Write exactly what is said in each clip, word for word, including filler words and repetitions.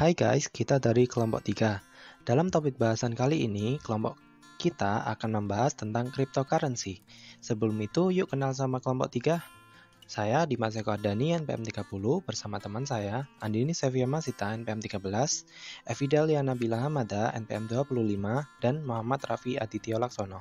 Hai guys, kita dari kelompok tiga. Dalam topik bahasan kali ini, kelompok kita akan membahas tentang cryptocurrency. Sebelum itu, yuk kenal sama kelompok tiga. Saya Dimas Eko Ardhani, N P M tiga puluh, bersama teman saya, Andini Sevia Masita, N P M tiga belas, Evida Liana Bila Hamada, N P M dua puluh lima, dan Muhammad Raffi Aditya Laksono,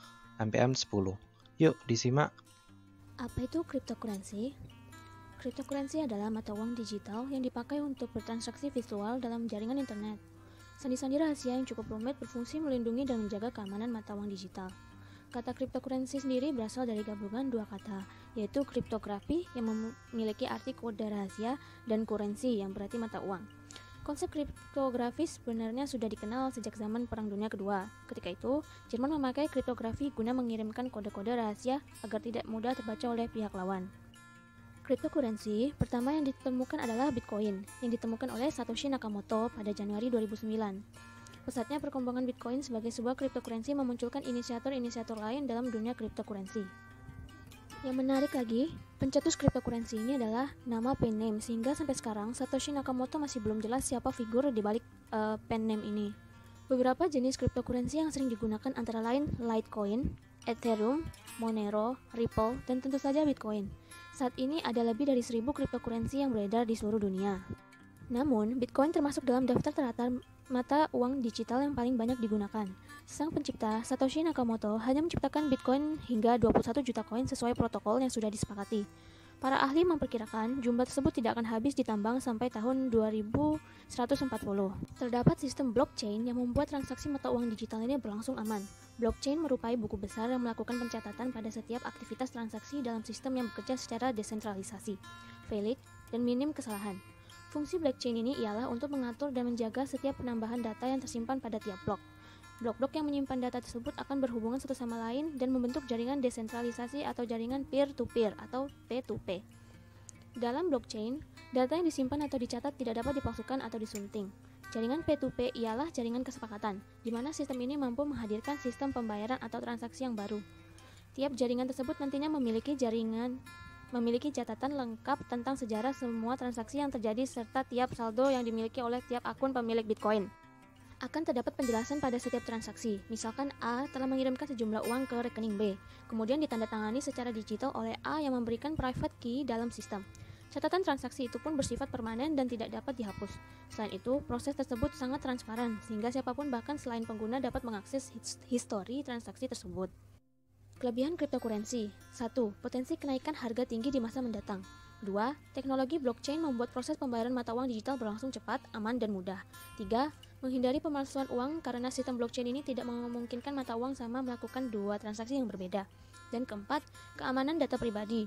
N P M sepuluh. Yuk, disimak. Apa itu cryptocurrency? Cryptocurrency adalah mata uang digital yang dipakai untuk bertransaksi visual dalam jaringan internet. Sandi-sandi rahasia yang cukup rumit berfungsi melindungi dan menjaga keamanan mata uang digital. Kata cryptocurrency sendiri berasal dari gabungan dua kata, yaitu kriptografi yang memiliki arti kode rahasia dan currency yang berarti mata uang. Konsep kriptografi sebenarnya sudah dikenal sejak zaman Perang Dunia Kedua. Ketika itu, Jerman memakai kriptografi guna mengirimkan kode-kode rahasia agar tidak mudah terbaca oleh pihak lawan. Cryptocurrency pertama yang ditemukan adalah Bitcoin, yang ditemukan oleh Satoshi Nakamoto pada Januari dua ribu sembilan. Pesatnya perkembangan Bitcoin sebagai sebuah cryptocurrency memunculkan inisiator-inisiator lain dalam dunia cryptocurrency. Yang menarik lagi, pencetus cryptocurrency ini adalah nama pen name, sehingga sampai sekarang Satoshi Nakamoto masih belum jelas siapa figur di balik uh, pen name ini. Beberapa jenis cryptocurrency yang sering digunakan antara lain Litecoin, Ethereum, Monero, Ripple, dan tentu saja Bitcoin. Saat ini ada lebih dari seribu cryptocurrency yang beredar di seluruh dunia. Namun, Bitcoin termasuk dalam daftar teratar mata uang digital yang paling banyak digunakan. Sang pencipta, Satoshi Nakamoto, hanya menciptakan Bitcoin hingga dua puluh satu juta koin sesuai protokol yang sudah disepakati. Para ahli memperkirakan jumlah tersebut tidak akan habis ditambang sampai tahun dua ribu seratus empat puluh. Terdapat sistem blockchain yang membuat transaksi mata uang digital ini berlangsung aman. Blockchain merupakan buku besar yang melakukan pencatatan pada setiap aktivitas transaksi dalam sistem yang bekerja secara desentralisasi, valid, dan minim kesalahan. Fungsi blockchain ini ialah untuk mengatur dan menjaga setiap penambahan data yang tersimpan pada tiap blok. Blok-blok yang menyimpan data tersebut akan berhubungan satu sama lain dan membentuk jaringan desentralisasi atau jaringan peer-to-peer atau P to P. Dalam blockchain, data yang disimpan atau dicatat tidak dapat dipalsukan atau disunting. Jaringan P to P ialah jaringan kesepakatan, di mana sistem ini mampu menghadirkan sistem pembayaran atau transaksi yang baru. Tiap jaringan tersebut nantinya memiliki jaringan memiliki catatan lengkap tentang sejarah semua transaksi yang terjadi serta tiap saldo yang dimiliki oleh tiap akun pemilik Bitcoin. Akan terdapat penjelasan pada setiap transaksi. Misalkan A telah mengirimkan sejumlah uang ke rekening B, kemudian ditandatangani secara digital oleh A yang memberikan private key dalam sistem. Catatan transaksi itu pun bersifat permanen dan tidak dapat dihapus. Selain itu, proses tersebut sangat transparan, sehingga siapapun bahkan selain pengguna dapat mengakses histori transaksi tersebut. Kelebihan cryptocurrency. satu. Potensi kenaikan harga tinggi di masa mendatang. dua. Teknologi blockchain membuat proses pembayaran mata uang digital berlangsung cepat, aman, dan mudah. tiga. Menghindari pemalsuan uang karena sistem blockchain ini tidak memungkinkan mata uang sama melakukan dua transaksi yang berbeda. Dan keempat, keamanan data pribadi.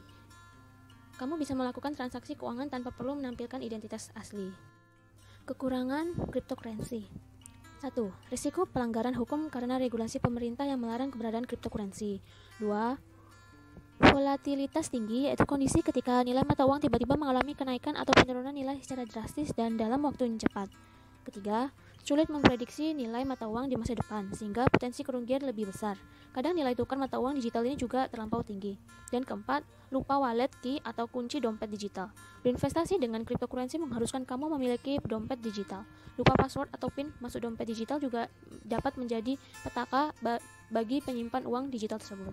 Kamu bisa melakukan transaksi keuangan tanpa perlu menampilkan identitas asli. Kekurangan cryptocurrency. satu. Risiko pelanggaran hukum karena regulasi pemerintah yang melarang keberadaan cryptocurrency. dua. Volatilitas tinggi, yaitu kondisi ketika nilai mata uang tiba-tiba mengalami kenaikan atau penurunan nilai secara drastis dan dalam waktu yang cepat. Ketiga, sulit memprediksi nilai mata uang di masa depan, sehingga potensi kerugian lebih besar. Kadang nilai tukar mata uang digital ini juga terlampau tinggi. Dan keempat, lupa wallet key atau kunci dompet digital. Berinvestasi dengan cryptocurrency mengharuskan kamu memiliki dompet digital. Lupa password atau PIN masuk dompet digital juga dapat menjadi petaka bagi penyimpan uang digital tersebut.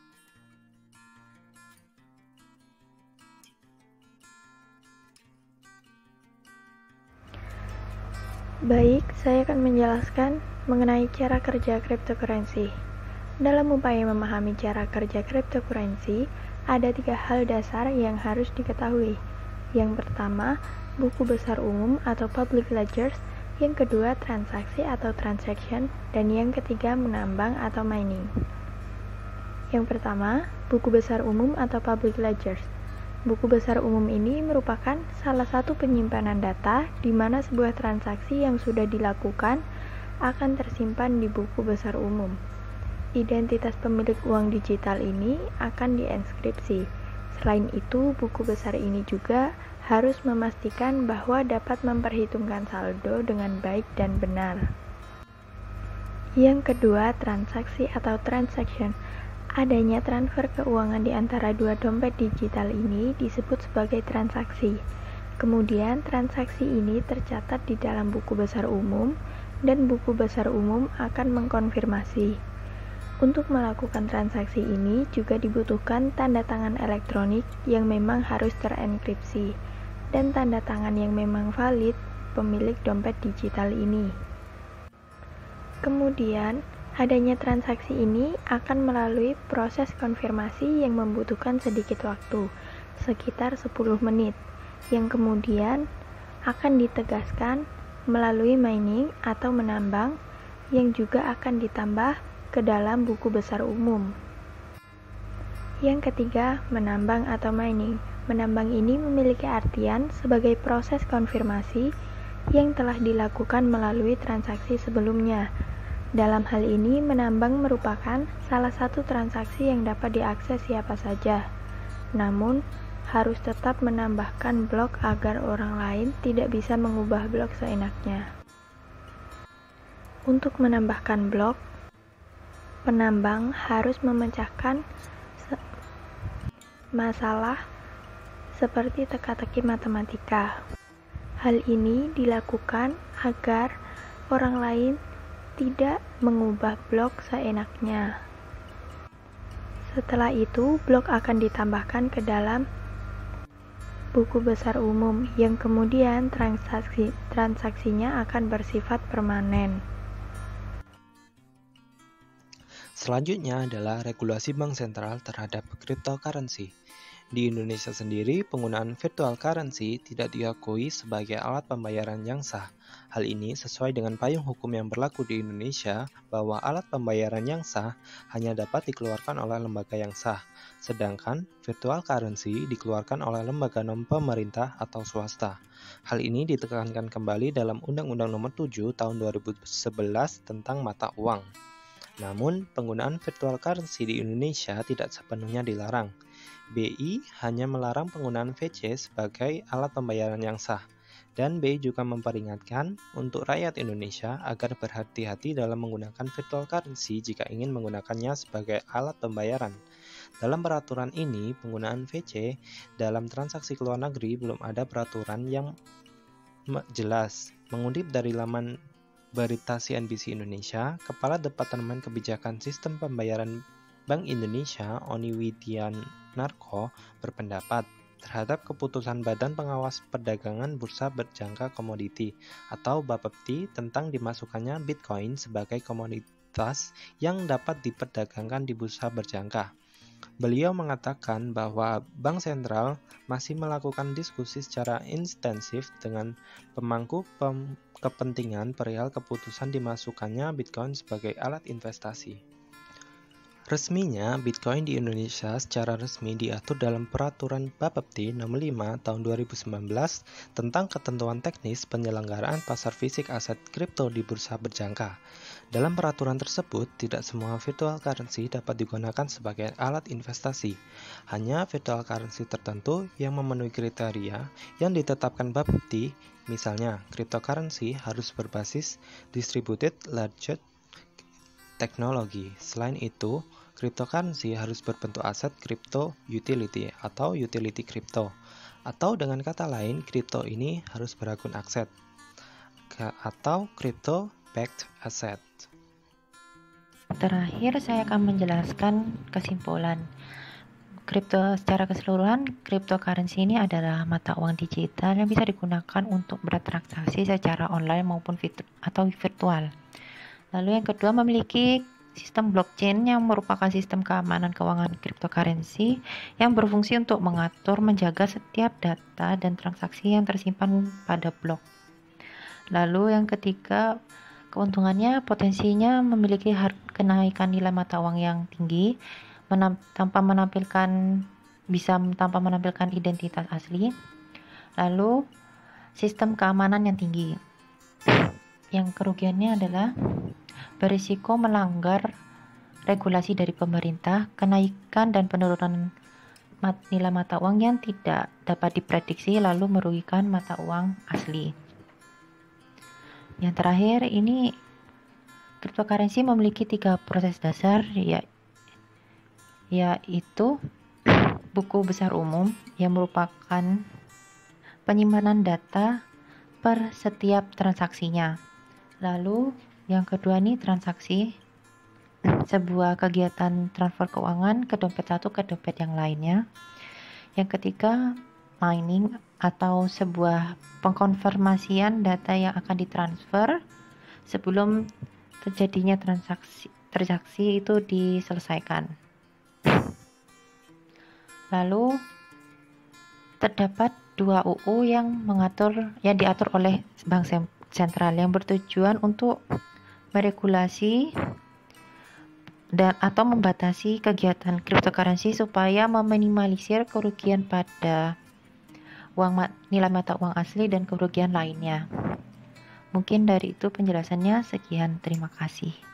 Baik, saya akan menjelaskan mengenai cara kerja cryptocurrency. Dalam upaya memahami cara kerja cryptocurrency, ada tiga hal dasar yang harus diketahui. Yang pertama, buku besar umum atau public ledgers, yang kedua, transaksi atau transaction, dan yang ketiga, menambang atau mining. Yang pertama, buku besar umum atau public ledgers. Buku besar umum ini merupakan salah satu penyimpanan data di mana sebuah transaksi yang sudah dilakukan akan tersimpan di buku besar umum. Identitas pemilik uang digital ini akan dienkripsi. Selain itu, buku besar ini juga harus memastikan bahwa dapat memperhitungkan saldo dengan baik dan benar. Yang kedua, transaksi atau transaction. Adanya transfer keuangan di antara dua dompet digital ini disebut sebagai transaksi. Kemudian transaksi ini tercatat di dalam buku besar umum dan buku besar umum akan mengkonfirmasi. Untuk melakukan transaksi ini juga dibutuhkan tanda tangan elektronik yang memang harus terenkripsi dan tanda tangan yang memang valid pemilik dompet digital ini. Kemudian, adanya transaksi ini akan melalui proses konfirmasi yang membutuhkan sedikit waktu, sekitar sepuluh menit, yang kemudian akan ditegaskan melalui mining atau menambang yang juga akan ditambah ke dalam buku besar umum. Yang ketiga, menambang atau mining. Menambang ini memiliki artian sebagai proses konfirmasi yang telah dilakukan melalui transaksi sebelumnya. Dalam hal ini, menambang merupakan salah satu transaksi yang dapat diakses siapa saja. Namun, harus tetap menambahkan blok agar orang lain tidak bisa mengubah blok seenaknya. Untuk menambahkan blok, penambang harus memecahkan se- masalah seperti teka-teki matematika. Hal ini dilakukan agar orang lain tidak mengubah blok seenaknya. Setelah itu, blok akan ditambahkan ke dalam buku besar umum yang kemudian transaksi transaksinya akan bersifat permanen. Selanjutnya adalah regulasi bank sentral terhadap cryptocurrency. Di Indonesia sendiri, penggunaan virtual currency tidak diakui sebagai alat pembayaran yang sah. Hal ini sesuai dengan payung hukum yang berlaku di Indonesia bahwa alat pembayaran yang sah hanya dapat dikeluarkan oleh lembaga yang sah, sedangkan virtual currency dikeluarkan oleh lembaga non-pemerintah atau swasta. Hal ini ditekankan kembali dalam Undang-Undang Nomor tujuh Tahun dua ribu sebelas tentang mata uang. Namun, penggunaan virtual currency di Indonesia tidak sepenuhnya dilarang. B I hanya melarang penggunaan V C sebagai alat pembayaran yang sah, dan B I juga memperingatkan untuk rakyat Indonesia agar berhati-hati dalam menggunakan virtual currency jika ingin menggunakannya sebagai alat pembayaran. Dalam peraturan ini, penggunaan V C dalam transaksi ke luar negeri belum ada peraturan yang jelas. Mengutip dari laman berita C N B C Indonesia, Kepala Departemen Kebijakan Sistem Pembayaran Bank Indonesia, Oni Widianarko, berpendapat terhadap keputusan Badan Pengawas Perdagangan Bursa Berjangka Komoditi atau Bapepti tentang dimasukkannya Bitcoin sebagai komoditas yang dapat diperdagangkan di bursa berjangka. Beliau mengatakan bahwa Bank Sentral masih melakukan diskusi secara intensif dengan pemangku pem- kepentingan perihal keputusan dimasukkannya Bitcoin sebagai alat investasi. Resminya, Bitcoin di Indonesia secara resmi diatur dalam Peraturan Bapepti Nomor lima Tahun dua ribu sembilan belas tentang ketentuan teknis penyelenggaraan pasar fisik aset kripto di bursa berjangka. Dalam peraturan tersebut, tidak semua virtual currency dapat digunakan sebagai alat investasi. Hanya virtual currency tertentu yang memenuhi kriteria yang ditetapkan Bapepti, misalnya cryptocurrency harus berbasis distributed ledger teknologi. Selain itu, cryptocurrency harus berbentuk aset crypto utility atau utility crypto. Atau dengan kata lain, kripto ini harus berakun aset atau crypto backed asset. Terakhir, saya akan menjelaskan kesimpulan. Kripto secara keseluruhan, cryptocurrency ini adalah mata uang digital yang bisa digunakan untuk bertransaksi secara online maupun virtu- atau virtual. Lalu yang kedua, memiliki sistem blockchain yang merupakan sistem keamanan keuangan cryptocurrency yang berfungsi untuk mengatur, menjaga setiap data dan transaksi yang tersimpan pada blok. Lalu yang ketiga, keuntungannya potensinya memiliki kenaikan nilai mata uang yang tinggi menam- tanpa menampilkan bisa tanpa menampilkan identitas asli. Lalu sistem keamanan yang tinggi. Yang kerugiannya adalah berisiko melanggar regulasi dari pemerintah, kenaikan dan penurunan mat, nilai mata uang yang tidak dapat diprediksi lalu merugikan mata uang asli. Yang terakhir, ini cryptocurrency memiliki tiga proses dasar, ya, yaitu buku besar umum yang merupakan penyimpanan data per setiap transaksinya. Lalu yang kedua nih transaksi, sebuah kegiatan transfer keuangan ke dompet satu ke dompet yang lainnya. Yang ketiga, mining atau sebuah pengkonfirmasian data yang akan ditransfer sebelum terjadinya transaksi transaksi itu diselesaikan. Lalu terdapat dua U U yang mengatur yang diatur oleh bank sentral yang bertujuan untuk meregulasi dan atau membatasi kegiatan cryptocurrency supaya meminimalisir kerugian pada uang nilai mata uang asli dan kerugian lainnya. Mungkin dari itu penjelasannya. Sekian, terima kasih.